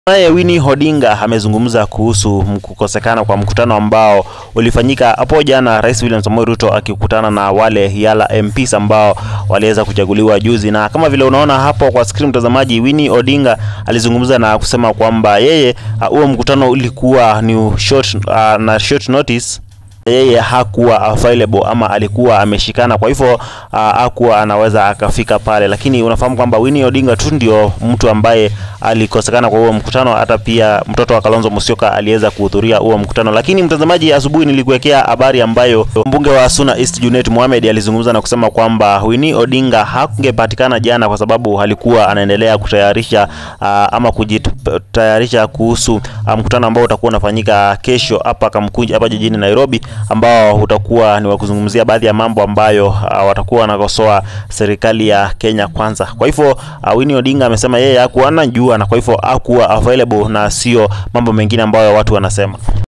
Naye Winnie Odinga amezungumza kuhusu kukosekana kwa mkutano ambao ulifanyika hapo jana, Rais William Samoei Ruto akikutana na wale yala MPs ambao waliweza kuchaguliwa juzi. Na kama vile unaona hapo kwa screen mtazamaji, Winnie Odinga alizungumza na kusema kwamba yeye huo mkutano ulikuwa ni short notice. Yeye hakuwa available ama alikuwa ameshikana, kwa hivyo hakuwa anaweza akafika pale. Lakini unafahamu kwamba Winnie Odinga tu ndio mtu ambaye alikosekana kwa huo mkutano. Hata pia mtoto wa Kalonzo Musyoka aliweza kuhudhuria huo mkutano. Lakini mtazamaji, asubuhi nilikuwekea habari ambayo mbunge wa Suna East Junet Mohamed alizungumza na kusema kwamba Winnie Odinga hakungepatikana jana kwa sababu alikuwa anaendelea kutayarisha ama kujitayarisha kuhusu mkutano ambao utakuwa unafanyika kesho hapa Kamkunji hapa jijini Nairobi, ambao utakuwa ni wa kuzungumzia baadhi ya mambo ambayo watakuwa wanakosoa serikali ya Kenya Kwanza. Kwa hivyo Winnie Odinga amesema yeye hakuwa anajua, na kwa hivyo hakuwa available na sio mambo mengine ambayo watu wanasema.